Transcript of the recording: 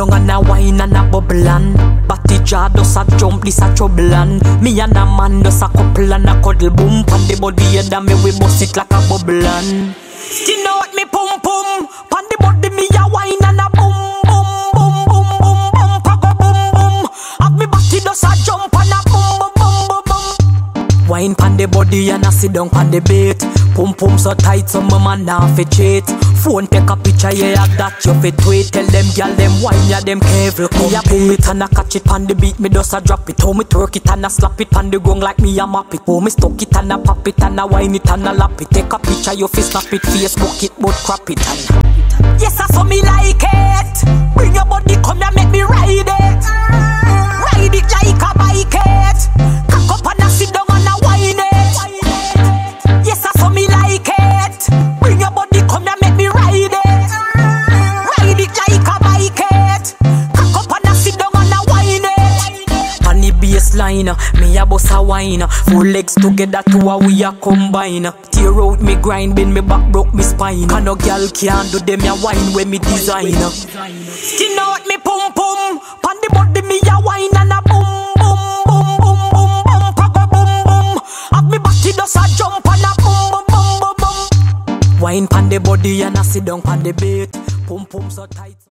down and a wine and a bubble and Batty jaw does a jump, this a trouble and me and a man does a couple and a cuddle boom. Pan the body head and me we bust it like a bubble and skin out me pum pum. Pan the body me a wine and a boom boom boom boom boom boom pago boom boom. Have me batty does a jump and a boom boom boom boom boom. Wine pan the body and a sit down pan the bait. Pum pum so tight so my man now fi cheat. Phone take a picture, yeah, that you fit tweet. Tell them girl them wine, yeah, them careful. Me a pull it and a catch it on the beat. Me just a drop it. How me twerk it and a slap it on the gong like me a map it. How me stuck it and a pop it and a wine it and a lap it. Take a picture, you fi snap it, Facebook it, but crap it and yes, I saw me like it. Bring your body, come here, make me ride it. Ride it like a bike it. Cock up and a sit down and a wine it. Yes, I saw me like it. Bring your body, come here, make me ride it. Ride it like a bike it. Cock up and a sit down and a wine it. On the baseline, me a bust a wine. Four legs together to a we a combine. Tear out me grind, bend me back, broke me spine. Can no girl can't do them a wine when me design. Skin out me pum pum. Pan the body me a wine and a boom boom boom boom boom boom pago boom boom. Have me body does a jump and a boom boom boom boom boom. Wine pan the body and a sit down pan the bait. Pum pum so tight.